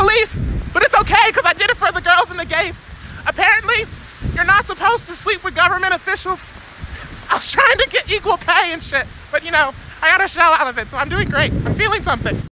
police, but it's okay because I did it for the girls and the gays. Apparently, you're not supposed to sleep with government officials. I was trying to get equal pay and shit, but you know, I got a shell out of it, so I'm doing great. I'm feeling something.